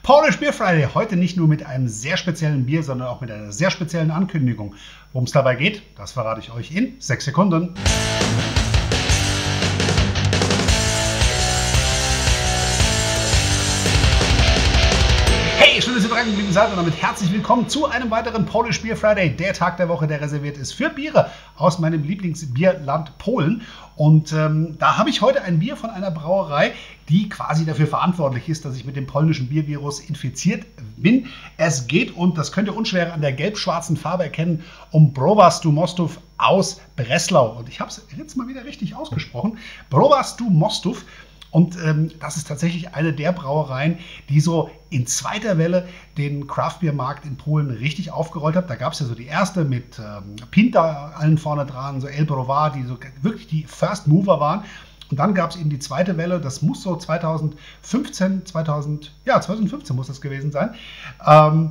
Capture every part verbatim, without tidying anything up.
Polish Beer Friday, heute nicht nur mit einem sehr speziellen Bier, sondern auch mit einer sehr speziellen Ankündigung. Worum es dabei geht, das verrate ich euch in sechs Sekunden. Hey, schön, dass ihr dran geblieben seid und damit herzlich willkommen zu einem weiteren Polish Beer Friday, der Tag der Woche, der reserviert ist für Biere aus meinem Lieblingsbierland Polen. Und ähm, da habe ich heute ein Bier von einer Brauerei, die quasi dafür verantwortlich ist, dass ich mit dem polnischen Biervirus infiziert bin. Es geht, und das könnt ihr unschwer an der gelb-schwarzen Farbe erkennen, um Browar stu Mostów aus Breslau. Und ich habe es jetzt mal wieder richtig ausgesprochen. Browar stu Mostów. Und ähm, das ist tatsächlich eine der Brauereien, die so in zweiter Welle den Craft-Bier-Markt in Polen richtig aufgerollt hat. Da gab es ja so die erste mit ähm, Pinta allen vorne dran, so El Browar, die so wirklich die First Mover waren. Und dann gab es eben die zweite Welle, das muss so zweitausendfünfzehn, zweitausend, ja, zweitausendfünfzehn muss das gewesen sein, ähm,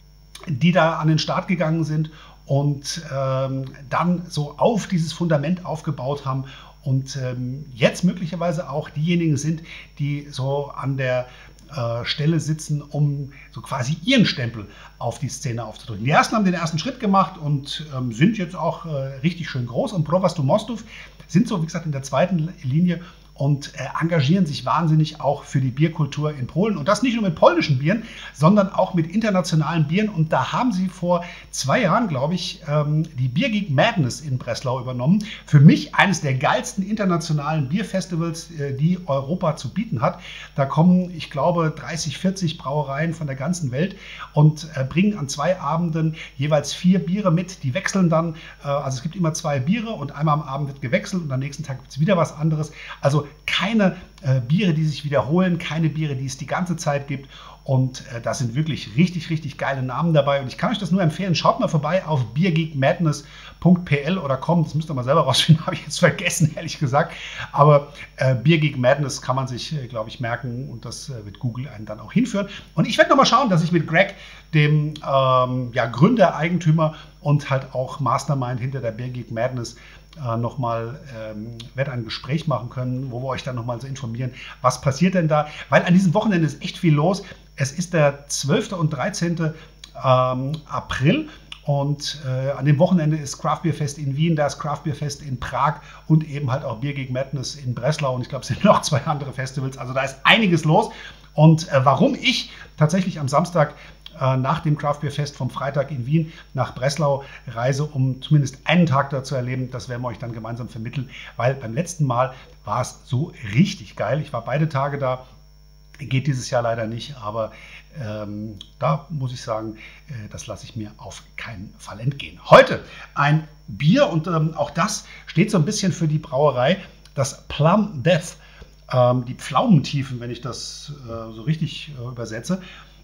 die da an den Start gegangen sind und ähm, dann so auf dieses Fundament aufgebaut haben. Und ähm, jetzt möglicherweise auch diejenigen sind, die so an der äh, Stelle sitzen, um so quasi ihren Stempel auf die Szene aufzudrücken. Die ersten haben den ersten Schritt gemacht und ähm, sind jetzt auch äh, richtig schön groß. Und Browar stu Mostów sind so, wie gesagt, in der zweiten Linie und äh, engagieren sich wahnsinnig auch für die Bierkultur in Polen. Und das nicht nur mit polnischen Bieren, sondern auch mit internationalen Bieren. Und da haben sie vor zwei Jahren, glaube ich, ähm, die Beer Geek Madness in Breslau übernommen. Für mich eines der geilsten internationalen Bierfestivals, äh, die Europa zu bieten hat. Da kommen, ich glaube, dreißig, vierzig Brauereien von der ganzen Welt und äh, bringen an zwei Abenden jeweils vier Biere mit. Die wechseln dann, äh, also es gibt immer zwei Biere und einmal am Abend wird gewechselt und am nächsten Tag gibt es wieder was anderes. Also keine äh, Biere, die sich wiederholen, keine Biere, die es die ganze Zeit gibt. Und äh, da sind wirklich richtig, richtig geile Namen dabei. Und ich kann euch das nur empfehlen. Schaut mal vorbei auf beer geek madness punkt p l oder com. Das müsst ihr mal selber rausfinden, habe ich jetzt vergessen, ehrlich gesagt. Aber äh, Beer Geek Madness kann man sich, äh, glaube ich, merken. Und das äh, wird Google einen dann auch hinführen. Und ich werde noch mal schauen, dass ich mit Greg, dem ähm, ja, Gründer, Eigentümer und halt auch Mastermind hinter der Beer Geek Madness, äh, nochmal ähm, werde ein Gespräch machen können, wo wir euch dann nochmal so informieren, was passiert denn da. Weil an diesem Wochenende ist echt viel los. Es ist der zwölfte und dreizehnte Ähm, April und äh, an dem Wochenende ist Craft Beer Fest in Wien, da ist Craft Beer Fest in Prag und eben halt auch Beer Geek Madness in Breslau und ich glaube, es sind noch zwei andere Festivals, also da ist einiges los. Und äh, warum ich tatsächlich am Samstag äh, nach dem Craft Beer Fest vom Freitag in Wien nach Breslau reise, um zumindest einen Tag da zu erleben, das werden wir euch dann gemeinsam vermitteln, weil beim letzten Mal war es so richtig geil. Ich war beide Tage da. Geht dieses Jahr leider nicht, aber ähm, da muss ich sagen, äh, das lasse ich mir auf keinen Fall entgehen. Heute ein Bier und ähm, auch das steht so ein bisschen für die Brauerei, das Plum Death, ähm, die Pflaumentiefen, wenn ich das äh, so richtig äh, übersetze.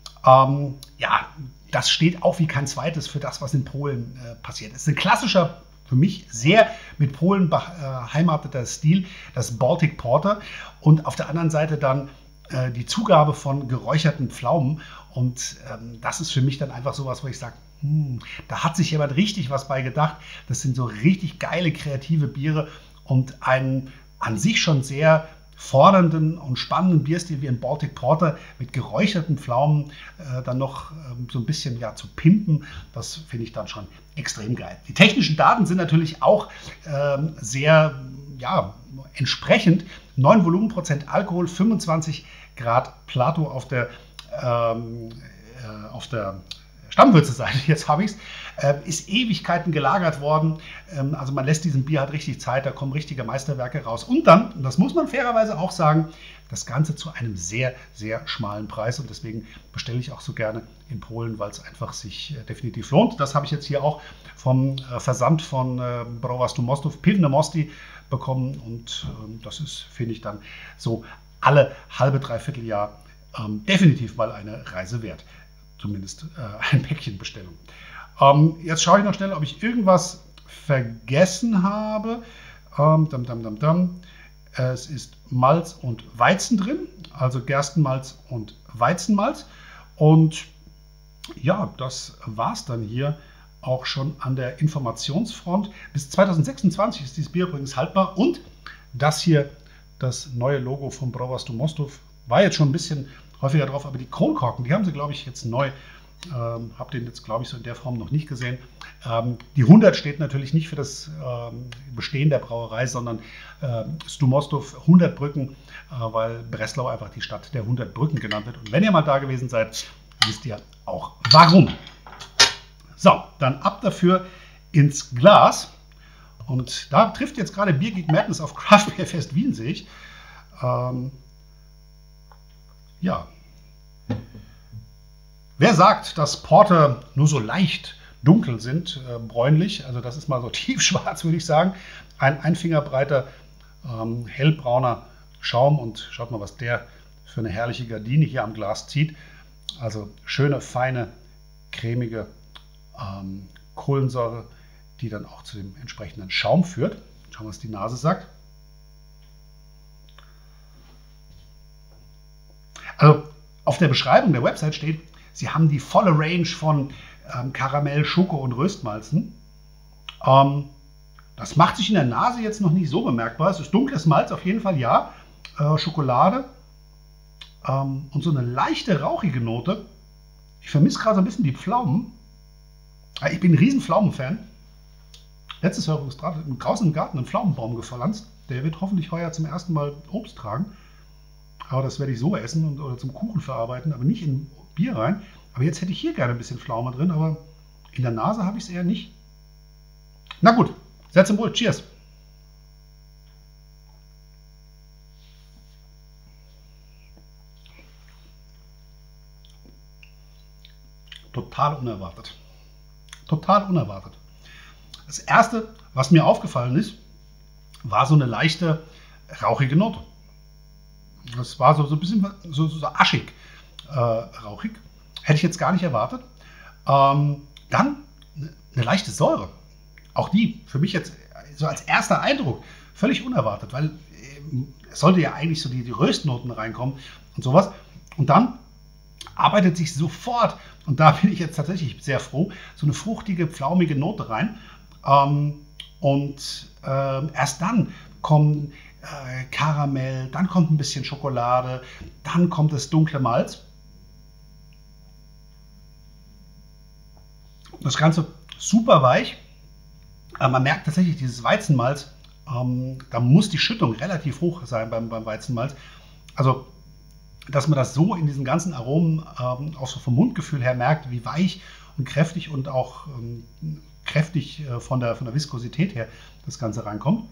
Ähm, ja, das steht auch wie kein zweites für das, was in Polen äh, passiert. Es ist ein klassischer, für mich sehr mit Polen beheimateter Stil, das Baltic Porter und auf der anderen Seite dann die Zugabe von geräucherten Pflaumen und ähm, das ist für mich dann einfach sowas, wo ich sage, hm, da hat sich jemand richtig was bei gedacht. Das sind so richtig geile, kreative Biere und einen an sich schon sehr fordernden und spannenden Bierstil wie ein Baltic Porter mit geräucherten Pflaumen äh, dann noch ähm, so ein bisschen ja, zu pimpen, das finde ich dann schon extrem geil. Die technischen Daten sind natürlich auch ähm, sehr ja, entsprechend. neun Volumenprozent Alkohol, fünfundzwanzig Grad Plato auf der, ähm, äh, auf der Stammwürze-Seite, jetzt habe ich es, äh, ist Ewigkeiten gelagert worden. Ähm, also man lässt diesem Bier halt richtig Zeit, da kommen richtige Meisterwerke raus. Und dann, und das muss man fairerweise auch sagen, das Ganze zu einem sehr, sehr schmalen Preis. Und deswegen bestelle ich auch so gerne in Polen, weil es einfach sich äh, definitiv lohnt. Das habe ich jetzt hier auch vom äh, Versand von äh, Browar stu Mostów, Piwne Mosti, bekommen. Und äh, das ist, finde ich, dann so alle halbe, dreiviertel Jahr ähm, definitiv mal eine Reise wert. Zumindest äh, ein Päckchenbestellung. Ähm, jetzt schaue ich noch schnell, ob ich irgendwas vergessen habe. Ähm, dam, dam, dam, dam. Es ist Malz und Weizen drin, also Gerstenmalz und Weizenmalz. Und ja, das war es dann hier auch schon an der Informationsfront. Bis zweitausendsechsundzwanzig ist dieses Bier übrigens haltbar. Und das hier, das neue Logo von Browar stu Mostów, war jetzt schon ein bisschen häufiger drauf, aber die Kronkorken, die haben sie, glaube ich, jetzt neu. Ähm, habe den jetzt, glaube ich, so in der Form noch nicht gesehen. Ähm, die hundert steht natürlich nicht für das ähm, Bestehen der Brauerei, sondern äh, Stumostov hundert Brücken, äh, weil Breslau einfach die Stadt der hundert Brücken genannt wird. Und wenn ihr mal da gewesen seid, wisst ihr auch warum. So, dann ab dafür ins Glas. Und da trifft jetzt gerade Beer Geek Madness auf Craft Beer Fest Wien, sehe ich. Ähm, ja. Wer sagt, dass Porter nur so leicht dunkel sind, äh, bräunlich, also das ist mal so tiefschwarz, würde ich sagen. Ein Einfingerbreiter, ähm, hellbrauner Schaum und schaut mal, was der für eine herrliche Gardine hier am Glas zieht. Also schöne, feine, cremige ähm, Kohlensäure, die dann auch zu dem entsprechenden Schaum führt. Schauen wir, was die Nase sagt. Also auf der Beschreibung der Website steht, sie haben die volle Range von ähm, Karamell, Schoko und Röstmalzen. Ähm, das macht sich in der Nase jetzt noch nicht so bemerkbar. Es ist dunkles Malz auf jeden Fall, ja. Äh, Schokolade ähm, und so eine leichte rauchige Note. Ich vermisse gerade so ein bisschen die Pflaumen. Ich bin ein riesen Pflaumenfan. Letztes Jahr übrigens draußen im Garten einen Pflaumenbaum gepflanzt. Der wird hoffentlich heuer zum ersten Mal Obst tragen. Aber das werde ich so essen und, oder zum Kuchen verarbeiten, aber nicht in Bier rein. Aber jetzt hätte ich hier gerne ein bisschen Pflaume drin, aber in der Nase habe ich es eher nicht. Na gut, sehr zum Wohl. Cheers. Total unerwartet. Total unerwartet. Das erste, was mir aufgefallen ist, war so eine leichte rauchige Note. Das war so, so ein bisschen so, so aschig äh, rauchig. Hätte ich jetzt gar nicht erwartet. Ähm, dann eine leichte Säure. Auch die für mich jetzt so als erster Eindruck völlig unerwartet, weil äh, es sollte ja eigentlich so die, die Röstnoten reinkommen und sowas. Und dann arbeitet sich sofort, und da bin ich jetzt tatsächlich sehr froh, so eine fruchtige, pflaumige Note rein. Ähm, und äh, erst dann kommen äh, Karamell, dann kommt ein bisschen Schokolade, dann kommt das dunkle Malz. Das Ganze super weich. Äh, man merkt tatsächlich dieses Weizenmalz, ähm, da muss die Schüttung relativ hoch sein beim, beim Weizenmalz. Also, dass man das so in diesen ganzen Aromen ähm, auch so vom Mundgefühl her merkt, wie weich und kräftig und auch ähm, kräftig äh, von, der, von der Viskosität her das Ganze reinkommt.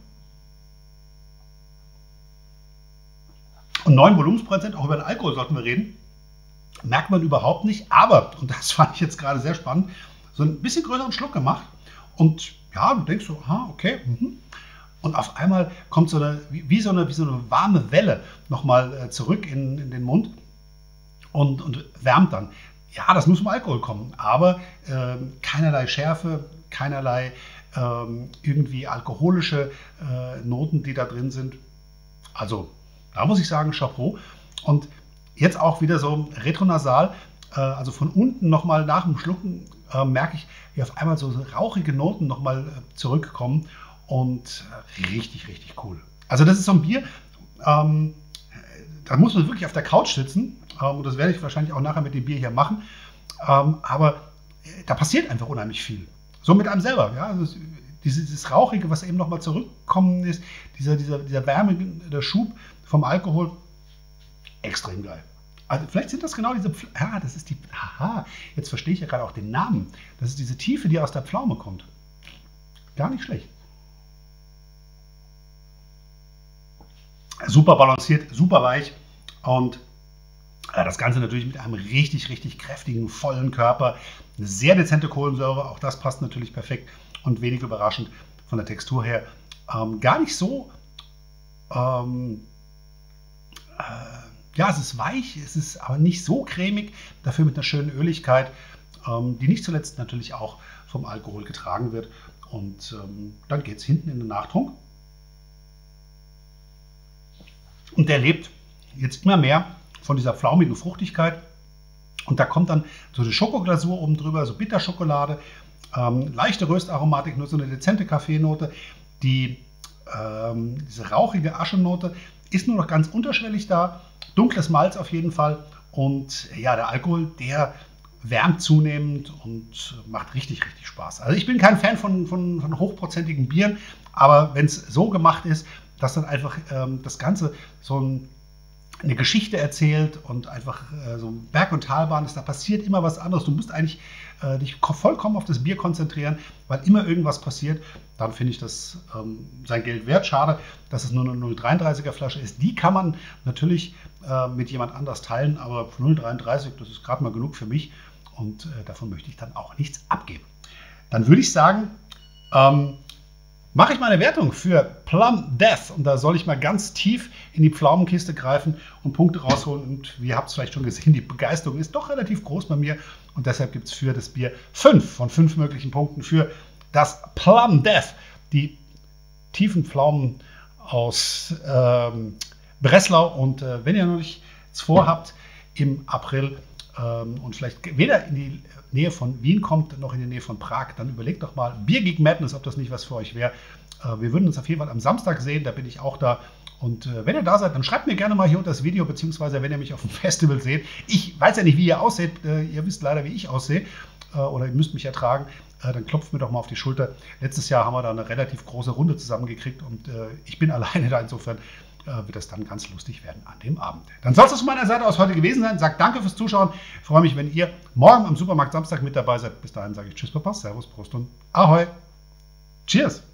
Und neun Volumensprozent, auch über den Alkohol sollten wir reden, merkt man überhaupt nicht. Aber, und das fand ich jetzt gerade sehr spannend, so ein bisschen größeren Schluck gemacht. Und ja, du denkst so, aha, okay. Mhm. Und auf einmal kommt so eine, wie, wie, so, eine, wie so eine warme Welle nochmal äh, zurück in, in den Mund und, und wärmt dann. Ja, das muss vom Alkohol kommen, aber äh, keinerlei Schärfe, keinerlei äh, irgendwie alkoholische äh, Noten, die da drin sind. Also, da muss ich sagen, Chapeau. Und jetzt auch wieder so retronasal, äh, also von unten nochmal nach dem Schlucken äh, merke ich, wie auf einmal so rauchige Noten nochmal äh, zurückkommen. Und richtig, richtig cool. Also das ist so ein Bier, ähm, da muss man wirklich auf der Couch sitzen. Ähm, und das werde ich wahrscheinlich auch nachher mit dem Bier hier machen. Ähm, aber da passiert einfach unheimlich viel. So mit einem selber. Ja? Also dieses, dieses Rauchige, was eben nochmal zurückkommen ist, dieser, dieser, dieser Wärme, der Schub vom Alkohol, extrem geil. Also vielleicht sind das genau diese, Pf ah, das ist die, aha, jetzt verstehe ich ja gerade auch den Namen. Das ist diese Tiefe, die aus der Pflaume kommt. Gar nicht schlecht. Super balanciert, super weich und äh, das Ganze natürlich mit einem richtig, richtig kräftigen, vollen Körper. Eine sehr dezente Kohlensäure, auch das passt natürlich perfekt und wenig überraschend von der Textur her. Ähm, gar nicht so, ähm, äh, ja, es ist weich, es ist aber nicht so cremig, dafür mit einer schönen Öligkeit, ähm, die nicht zuletzt natürlich auch vom Alkohol getragen wird. Und ähm, dann geht es hinten in den Nachtrunk. Und der lebt jetzt immer mehr von dieser flaumigen Fruchtigkeit. Und da kommt dann so eine Schokoglasur oben drüber, so Bitterschokolade, ähm, leichte Röstaromatik, nur so eine dezente Kaffeenote. Die, ähm, diese rauchige Aschennote ist nur noch ganz unterschwellig da. Dunkles Malz auf jeden Fall. Und ja, der Alkohol, der wärmt zunehmend und macht richtig, richtig Spaß. Also ich bin kein Fan von, von, von hochprozentigen Bieren, aber wenn es so gemacht ist, dass dann einfach ähm, das Ganze so ein, eine Geschichte erzählt und einfach äh, so Berg- und Talbahn ist, da passiert immer was anderes. Du musst eigentlich äh, dich vollkommen auf das Bier konzentrieren, weil immer irgendwas passiert. Dann finde ich das ähm, sein Geld wert. Schade, dass es nur eine null Komma dreiunddreißiger Flasche ist. Die kann man natürlich äh, mit jemand anders teilen, aber null Komma dreiunddreißig, das ist gerade mal genug für mich und äh, davon möchte ich dann auch nichts abgeben. Dann würde ich sagen, ähm, mache ich meine Wertung für Plum Death und da soll ich mal ganz tief in die Pflaumenkiste greifen und Punkte rausholen und wie ihr habt es vielleicht schon gesehen, die Begeisterung ist doch relativ groß bei mir und deshalb gibt es für das Bier fünf von fünf möglichen Punkten für das Plum Death, die tiefen Pflaumen aus ähm, Breslau und äh, wenn ihr noch nichts vorhabt im April ähm, und vielleicht weder in die Nähe von Wien kommt, noch in die Nähe von Prag, dann überlegt doch mal Beer Geek Madness, ob das nicht was für euch wäre. Äh, wir würden uns auf jeden Fall am Samstag sehen, da bin ich auch da. Und äh, wenn ihr da seid, dann schreibt mir gerne mal hier unter das Video, beziehungsweise wenn ihr mich auf dem Festival seht. Ich weiß ja nicht, wie ihr ausseht, äh, ihr wisst leider, wie ich aussehe, äh, oder ihr müsst mich ertragen, äh, dann klopft mir doch mal auf die Schulter. Letztes Jahr haben wir da eine relativ große Runde zusammengekriegt und äh, ich bin alleine da, insofern wird das dann ganz lustig werden an dem Abend. Dann soll es das von meiner Seite aus heute gewesen sein. Sagt danke fürs Zuschauen. Ich freue mich, wenn ihr morgen am Supermarkt Samstag mit dabei seid. Bis dahin sage ich Tschüss, Papa, Servus, Prost und Ahoi. Cheers.